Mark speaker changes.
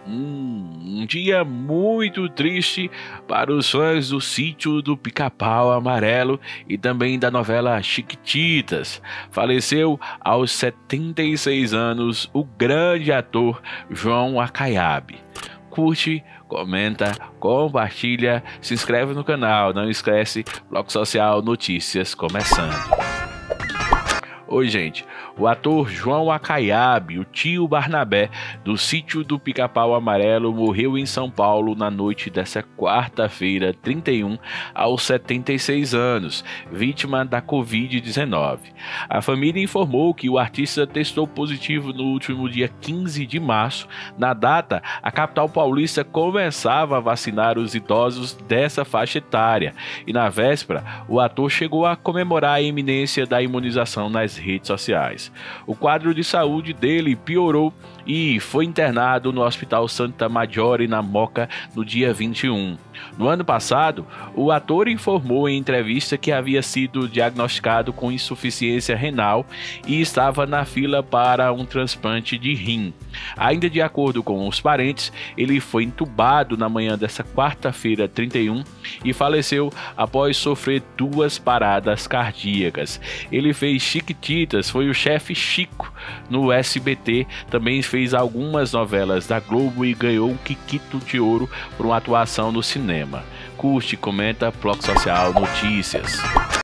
Speaker 1: Um dia muito triste para os fãs do Sítio do Pica-Pau Amarelo e também da novela Chiquititas. Faleceu aos 76 anos o grande ator João Acaiabe. Curte, comenta, compartilha, se inscreve no canal, não esquece, Bloco Social Notícias começando. Oi gente, o ator João Acaiabe, o tio Barnabé do Sítio do Pica-Pau Amarelo, morreu em São Paulo na noite dessa quarta-feira, 31, aos 76 anos, vítima da Covid-19. A família informou que o artista testou positivo no último dia 15 de março. Na data, a capital paulista começava a vacinar os idosos dessa faixa etária e na véspera, o ator chegou a comemorar a iminência da imunização nas redes sociais. O quadro de saúde dele piorou e foi internado no Hospital Santa Maggiore, na Moca, no dia 21. No ano passado, o ator informou em entrevista que havia sido diagnosticado com insuficiência renal e estava na fila para um transplante de rim. Ainda de acordo com os parentes, ele foi entubado na manhã dessa quarta-feira, 31, e faleceu após sofrer 2 paradas cardíacas. Ele fez Chiquititas, foi o chefe Chico no SBT, também fez algumas novelas da Globo e ganhou um Kikito de Ouro por uma atuação no cinema. Curte, comenta, Bloco Social Notícias.